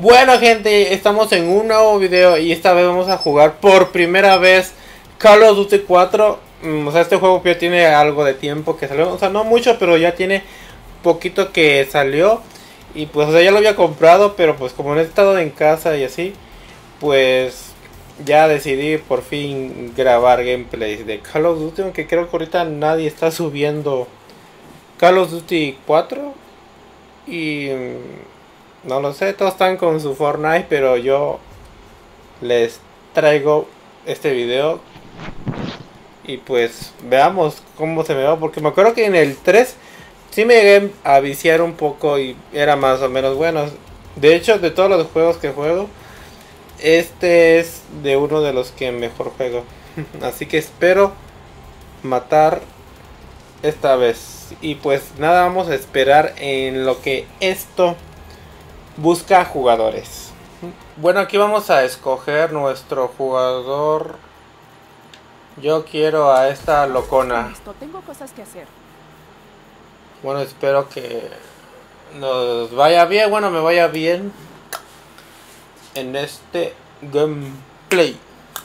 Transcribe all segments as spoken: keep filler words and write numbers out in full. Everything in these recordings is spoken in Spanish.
Bueno gente, estamos en un nuevo video y esta vez vamos a jugar por primera vez Call of Duty cuatro. O sea, este juego ya tiene algo de tiempo que salió, o sea, no mucho, pero ya tiene poquito que salió. Y pues, o sea, ya lo había comprado, pero pues como no he estado en casa y así, pues ya decidí por fin grabar gameplays de Call of Duty, aunque creo que ahorita nadie está subiendo Call of Duty cuatro. Y no lo sé, todos están con su Fortnite, pero yo les traigo este video y pues veamos cómo se me va, porque me acuerdo que en el tres sí me llegué a viciar un poco y era más o menos bueno. De hecho, de todos los juegos que juego, este es de uno de los que mejor juego. Así que espero matar esta vez. Y pues nada, vamos a esperar en lo que esto busca jugadores. Bueno, aquí vamos a escoger nuestro jugador. Yo quiero a esta locona. Listo, tengo cosas que hacer. Bueno, espero que nos vaya bien. Bueno, me vaya bien en este gameplay.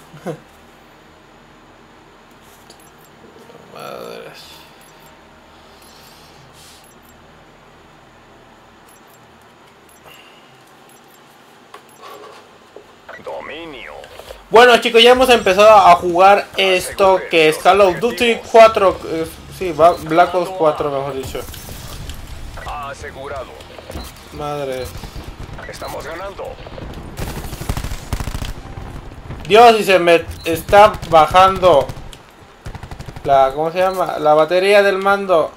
Madres. Dominio. Bueno chicos, ya hemos empezado a jugar esto que es Call of Duty cuatro. Eh, sí, Black Ops cuatro mejor dicho. Asegurado. Madre. Estamos ganando. Dios, y se me está bajando la, ¿cómo se llama? La batería del mando.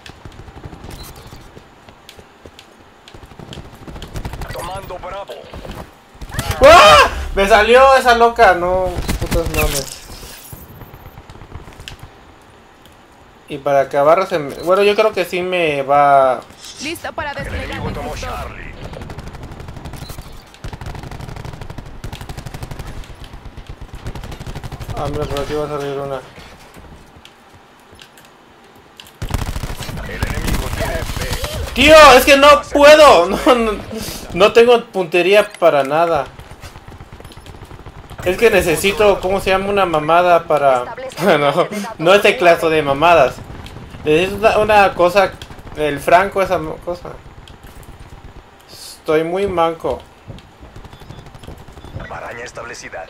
Tomando Bravo. ¡Ah! Me salió esa loca, no, putos nombres. Y para acabar se me... Bueno, yo creo que sí me va... Lista para El desplegar enemigo mi tomó punto. Charlie. Ah, mira, por aquí va a salir una. El enemigo tiene B. Tío, es que no puedo. No, no, no tengo puntería para nada. Es que necesito, ¿cómo se llama? Una mamada para... no, no este clase de mamadas. Necesito una, una cosa, el franco, esa cosa. Estoy muy manco. Maraña establecida.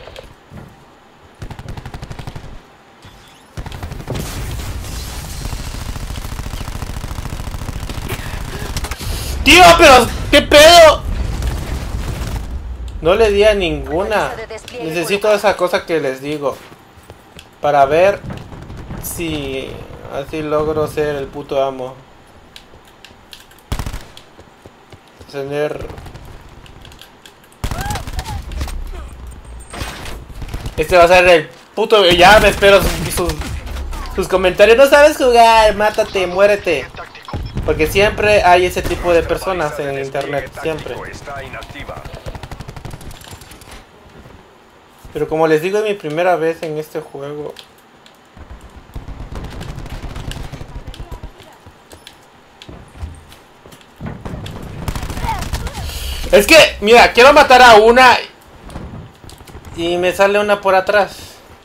Tío, pero ¿qué pedo? No le di a ninguna. Necesito esa cosa que les digo para ver si así logro ser el puto amo. Tener... Este va a ser el puto... Ya me espero sus, sus, sus comentarios. No sabes jugar, mátate, muérete. Porque siempre hay ese tipo de personas en internet, siempre. Está inactiva. Pero como les digo, es mi primera vez en este juego. Es que, mira, quiero matar a una y me sale una por atrás.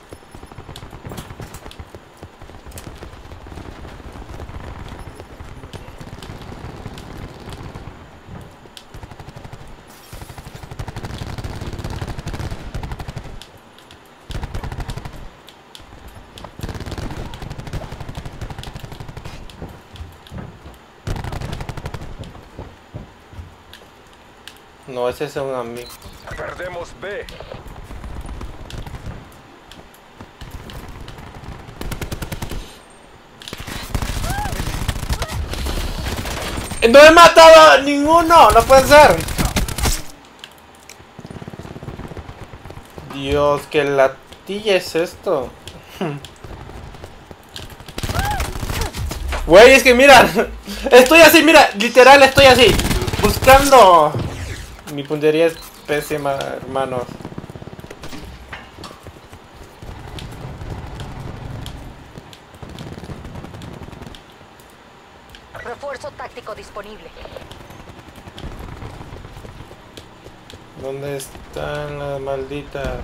No, ese es un amigo. Perdemos B. ¡No he matado a ninguno! ¡No puede ser! Dios, qué latilla es esto. Güey, es que mira, estoy así, mira, literal estoy así, buscando. Mi puntería es pésima, hermanos. Refuerzo táctico disponible. ¿Dónde están las malditas?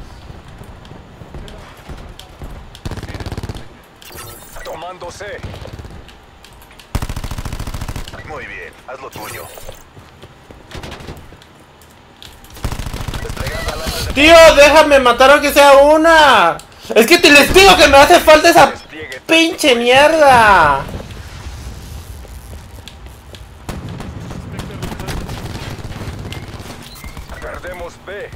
Tomando C. Muy bien, haz lo tuyo. Desplegando alarma de Tío, déjame matar aunque sea una. Es que te les digo que me hace falta esa despliegue. pinche mierda. Perdemos B.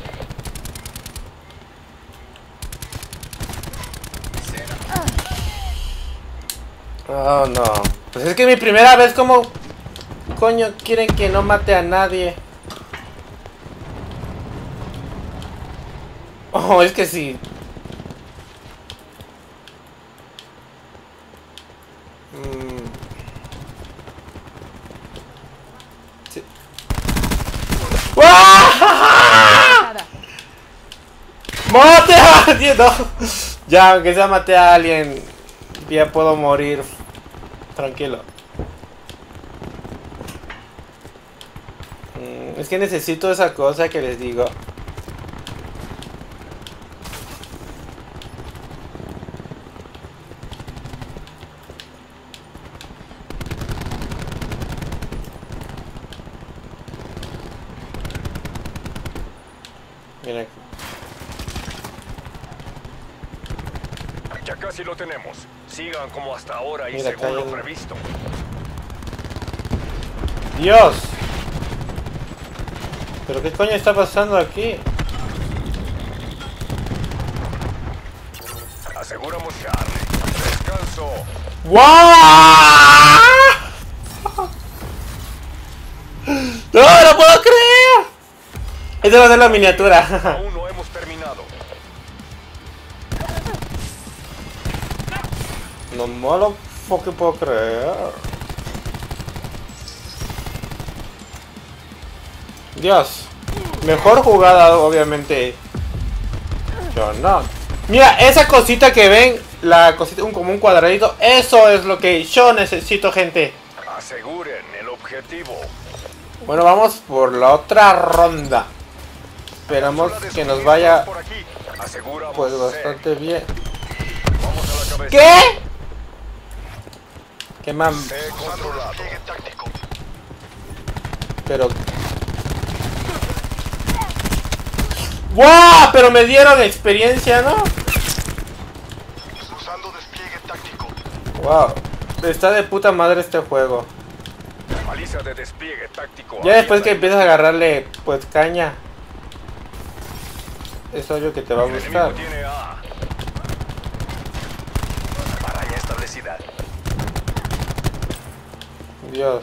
Oh no. Pues es que mi primera vez, como coño quieren que no mate a nadie. Oh, es que sí. Mm. Sí. ¡Ah! Nada. ¡Mate a alguien! No. Ya, aunque sea maté a alguien, ya puedo morir tranquilo. Mm, es que necesito esa cosa que les digo. Mira aquí. Ya casi lo tenemos. Sigan como hasta ahora y Mira, según lo acá hay un- previsto. ¡Dios! ¿Pero qué coño está pasando aquí? Aseguramos Charlie. Descanso. ¡Guau! ¡No, no puedo creer! Esta va a ser la miniatura. Aún no hemos terminado. No me lo fucking puedo creer. Dios. Mejor jugada, obviamente. Yo no. Mira, esa cosita que ven, la cosita, un, como un cuadradito, eso es lo que yo necesito, gente. Aseguren el objetivo. Bueno, vamos por la otra ronda. Esperamos Zona de que nos suministros vaya por aquí. Aseguramos pues C. bastante bien. Vamos a la cabeza. ¿Qué? ¿Qué man? C controlado. Pero... ¡Wow! Pero me dieron experiencia, ¿no? Usando despliegue táctico. Wow. Está de puta madre este juego. Baliza de despliegue táctico. Ya después que aliada. empiezas a agarrarle pues caña, es obvio que te va a El gustar. enemigo tiene A. Maraña establecida. Dios.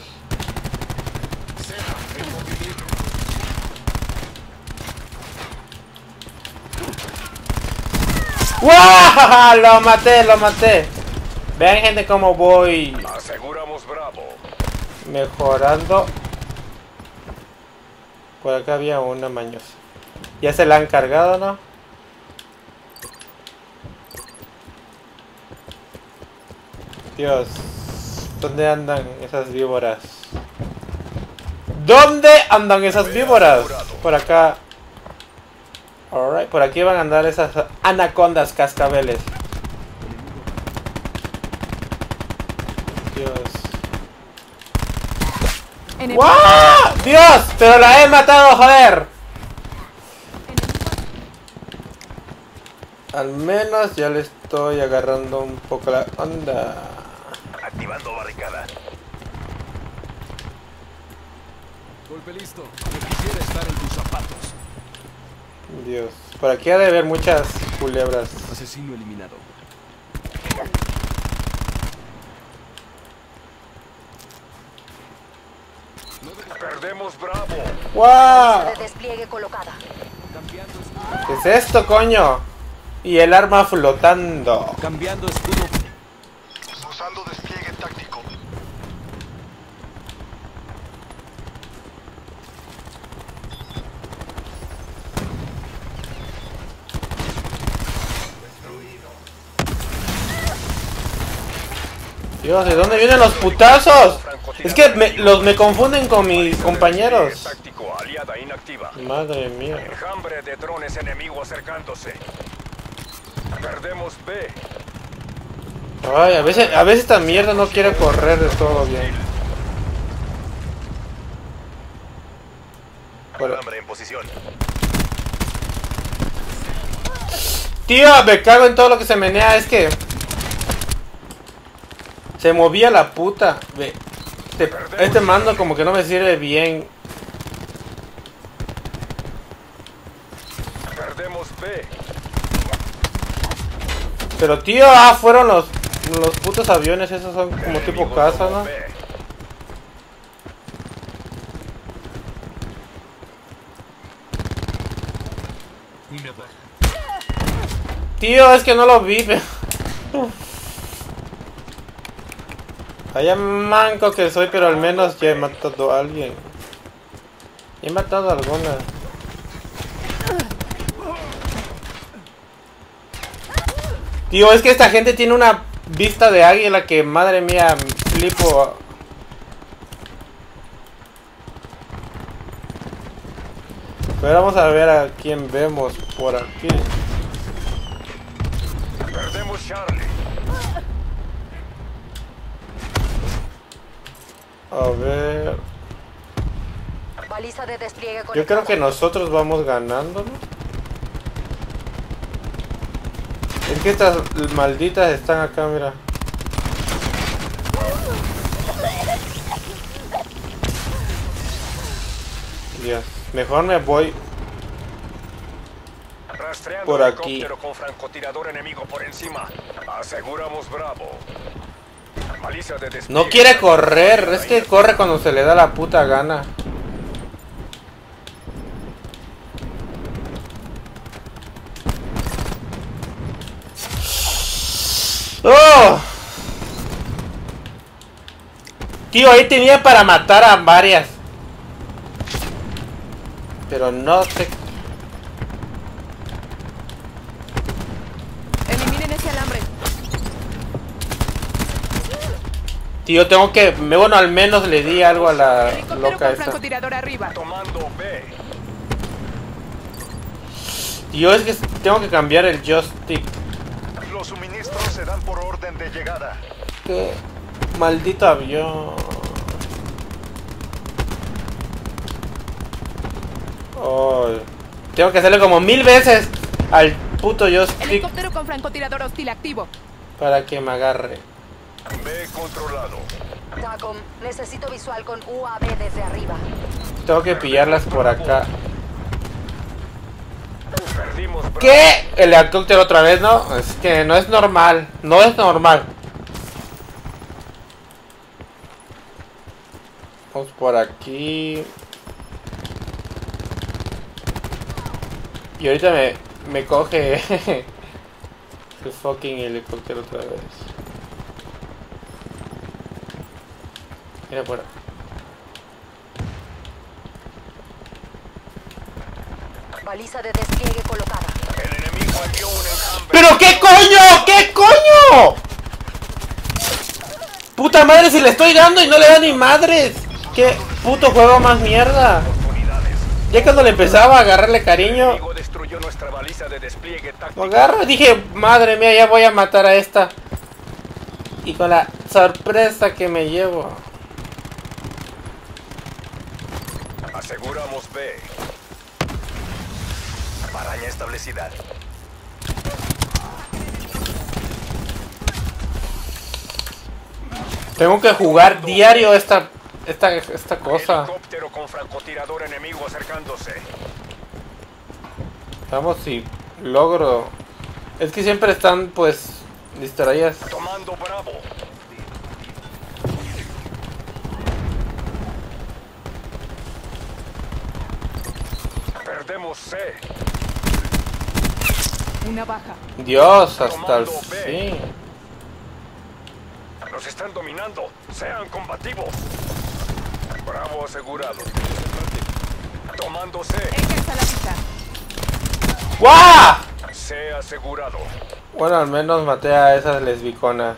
¡Wow! Lo maté, lo maté. Vean, gente, cómo voy Aseguramos Bravo. mejorando. Por acá había una mañosa. Ya se la han cargado, ¿no? Dios. ¿Dónde andan esas víboras? ¿Dónde andan esas víboras? Por acá. Alright, por aquí van a andar esas anacondas cascabeles. Dios. Enemigo. ¡Wow! ¡Dios! ¡Pero la he matado, joder! Al menos ya le estoy agarrando un poco la onda. Activando barricada. Golpe listo. No quisiera estar en tus zapatos. Dios. Por aquí ha de haber muchas culebras. Asesino eliminado. Perdemos Bravo. ¡Wow! De despliegue colocada. Cambiando escudo. ¿Qué es esto, coño? Y el arma flotando. Cambiando escudo. Usando despliegue táctico. Dios, ¿de dónde vienen los putazos? Es que me- los me confunden con mis compañeros. Táctico aliada activa. Madre mía. Enjambre de drones enemigo acercándose. Perdemos B. Ay, a veces, a veces esta mierda no quiere correr de todo bien. Bueno. Alambre en posición. Tío, me cago en todo lo que se menea. Es que se movía la puta. Ve, Este, este mando como que no me sirve bien. Perdemos B. Pero tío, ah, fueron los los putos aviones. Esos son como tipo Enemigo casa, tomó ¿no? B. Tío, es que no lo vi. Pero... Vaya manco que soy, pero al menos ya he matado a alguien. He matado a alguna. Tío, es que esta gente tiene una vista de águila que, madre mía, flipo. Pero vamos a ver a quién vemos por aquí. Perdemos Charlie. A ver... Baliza de despliegue Yo creo conectada. que nosotros vamos ganando, ¿no? Es que estas malditas están acá, mira. Dios, mejor me voy Rastreando por aquí. helicóptero con francotirador enemigo por encima. Aseguramos Bravo. Baliza de despliegue. No quiere correr, es que corre cuando se le da la puta gana. ¡Oh! Tío, ahí tenía para matar a varias. Pero no sé. Eliminen ese alambre. Tío, tengo que... me- Bueno, al menos le di algo a la Helicóptero loca con esa. francotirador arriba. Tomando B. Tío, es que tengo que cambiar el joystick. Los suministros se dan por orden de llegada. Qué maldito avión. Oh, tengo que hacerle como mil veces al puto joystick Helicóptero con francotirador hostil activo. para que me agarre. B controlado. TACOM, necesito visual con U A V desde arriba. Tengo que pillarlas por acá. Perdimos Bravo. ¿Qué? El helicóptero otra vez, ¿no? Es que no es normal. No es normal. Vamos por aquí. Y ahorita me, me coge el fucking helicóptero otra vez. Mira por ahí. Baliza de despliegue colocada. El enemigo envió un enjambre. ¿Pero qué coño? ¿Qué coño? Puta madre, si le estoy dando y no le da ni madres. ¿Qué puto juego más mierda? Oportunidades. Ya cuando le empezaba a agarrarle El cariño, enemigo destruyó nuestra baliza de despliegue lo táctico. agarro, dije, madre mía, ya voy a matar a esta. Y con la sorpresa que me llevo. Aseguramos B. Paraña establecida. Tengo que jugar diario esta esta esta cosa. Helicóptero con francotirador enemigo acercándose. Vamos si logro. Es que siempre están pues distraídas. Tomando Bravo. Perdemos C. Una baja. Dios, hasta el fin. Nos están dominando. Sean combativos. Bravo asegurado. Tomando C. Ejerza la vista. ¡Guau! C asegurado. Bueno, al menos maté a esas lesbiconas.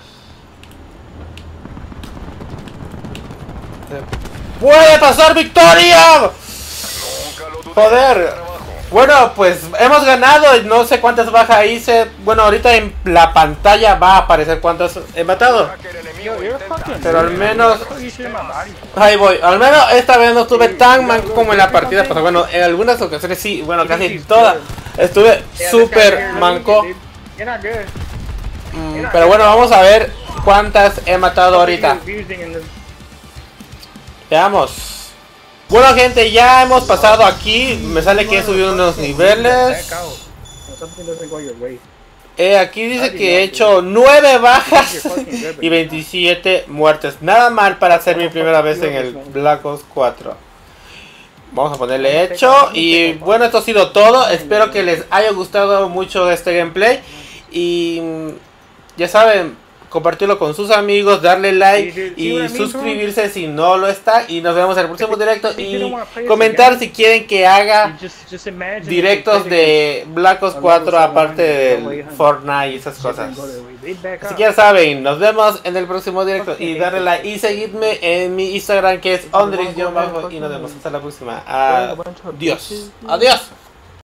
¡Puede pasar victoria! Nunca lo Joder. Bueno, pues hemos ganado. No sé cuántas bajas hice. Bueno, ahorita en la pantalla va a aparecer cuántas he matado. Hacker enemigo Yo, you're intenta- fucking. Pero al menos... What you shooting my body? Ahí voy. Al menos esta vez no estuve tan manco como en la partida pasada. Bueno, en algunas ocasiones sí. Bueno, casi todas. Estuve súper manco. You're not good. Mm, Pero bueno, vamos a ver cuántas he matado ahorita. Abusing in this. Veamos. Bueno, gente, ya hemos pasado aquí. Me sale que he subido unos niveles. Back out. Something doesn't go your way. Eh, aquí dice que he hecho nueve bajas y veintisiete muertes. Nada mal para ser mi primera vez en el Black Ops cuatro. Vamos a ponerle hecho. Y bueno, esto ha sido todo. Espero que les haya gustado mucho este gameplay. Y mm, ya saben, compartirlo con sus amigos, darle like y suscribirse si no lo está. Y nos vemos en el próximo directo. Y comentar si quieren que haga Just, just imagine directos de Black Ops cuatro aparte del Fortnite y esas cosas. Así que ya saben, nos vemos en el próximo directo y darle like y seguidme en mi Instagram que es Ondrix-bajo y nos vemos hasta la próxima. Adiós. Adiós.